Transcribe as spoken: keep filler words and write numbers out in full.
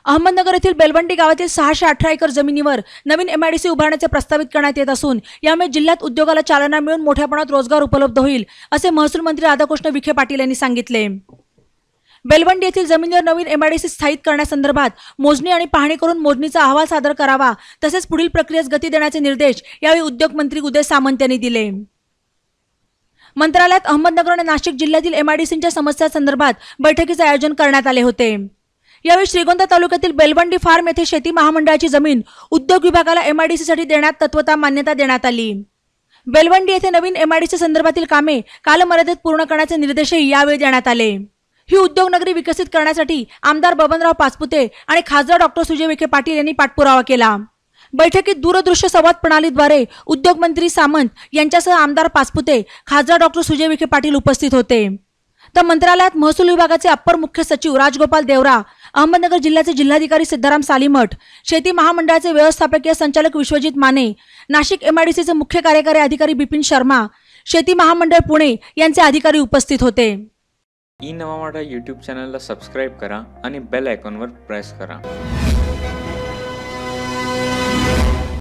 अहमदनगर येथील बेलवंडी गावातील सहाशे अठरा एकर जमिनीवर नवीन एमआयडीसी उभारण्याचे प्रस्तावित करण्यात येत असून यामुळे जिल्ह्यात उद्योगाला चालना मिळून मोठ्या प्रमाणात रोजगार उपलब्ध होईल असे महसूल मंत्री राधाकृष्ण विखे पाटील यांनी सांगितले। बेलवंडी येथील जमिनीवर नवीन एमआयडीसी स्थायिक करण्यासंदर्भात मोजणी आणि पाहणी करून मोजणीचा अहवाल सादर करावा तसेच पुढील प्रक्रियेस गती देण्याचे निर्देश यावेळी उद्योग मंत्री उदय सामंत यांनी दिले। मंत्रालयात अहमदनगर आणि नाशिक जिल्ह्यातील एमआयडीसीच्या समस्यांसंदर्भात बैठकीचे आयोजन करण्यात आले होते। यावेळी श्रीगोंदा तालुक्यातील बेलवंडी फार्म येथे शेती महामंडळाची जमीन उद्योग विभागाला एमआयडीसी साठी देण्यात तत्वता मान्यता देण्यात आली। बेलवंडी येथे नवीन एमआयडीसी संदर्भातील कामे कालमर्यादेत पूर्ण करण्याचे निर्देशही यावेळी देण्यात आले। ही उद्योगनगरी विकसित करण्यासाठी आमदार बबनराव पाचपुते आणि खासदार डॉक्टर सुजय विखे पाटील यांनी पाठपुरावा केला। बैठकीत दूरदृश्य संवाद प्रणालीद्वारे उद्योग मंत्री सामंत यांच्यासह आमदार पाचपुते, खासदार डॉक्टर सुजय विखे पाटील उपस्थित होते। तर मंत्रालयात महसूल विभागाचे अप्पर मुख्य सचिव राजगोपाल देवरा, अहमदनगर जिल्ह्याचे जिल्हाधिकारी सिद्धाराम सालीमठ, शेती महामंडळाचे व्यवस्थापकीय संचालक विश्वजित माने, नाशिक एमआयडीसीचे मुख्य कार्यकारी अधिकारी बिपिन शर्मा, शेती महामंडळ पुणे यांचे अधिकारी उपस्थित होते। ई नवा मराठा यूट्यूब चॅनलला सबस्क्राइब करा आणि बेल आयकॉनवर प्रेस करा।